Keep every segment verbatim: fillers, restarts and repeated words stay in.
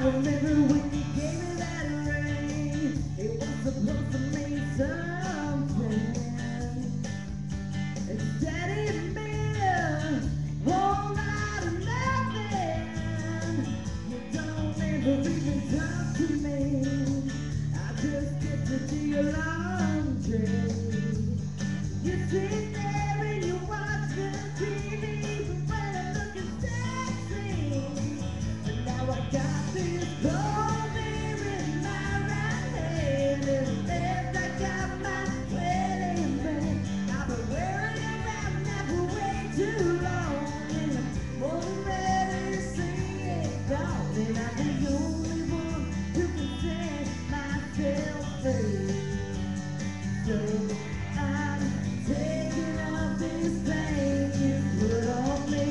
remember when you gave me that ring. It was supposed to mean something. Instead it meant a whole lot of nothing. You don't ever even talk to me. I just get to do your laundry. You sit there and you watch the T V, but when I'm looking sexy. And now I got this cold beer in my right hand, and left I got my wedding band. I've been wearing it around now for way too long, and I'm more than ready to see it gone. And I'm the only one who can set myself free. So I'm taking off this pain you put on me.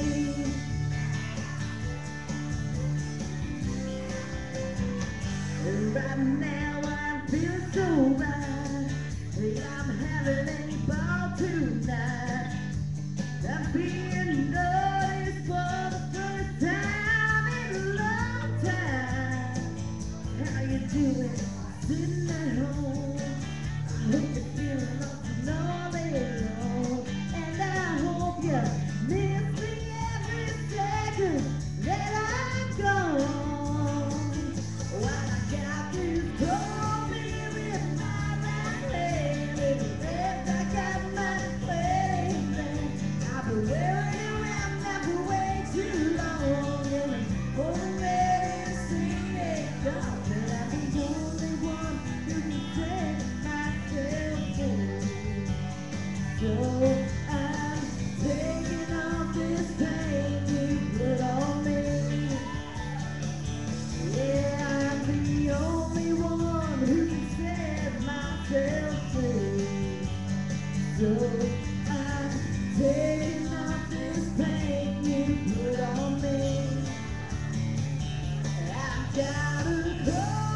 And right now I feel so right. Hey, I'm having a ball tonight. I'm being noticed for the first time in a long time. How you doing? Sitting at home. I hope you're feeling lost and all alone. And I hope you miss me every second that I'm gone. While I got this cold beer in my right hand, and the left I got my wedding band. I've been wearing it around now for way too long, and I'm more ready to see it gone. And I'm the only one who can set myself free. So I'm taking off this pain you put on me. Yeah, I'm the only one who can set myself free. So I'm taking off this pain you put on me. I've got a cold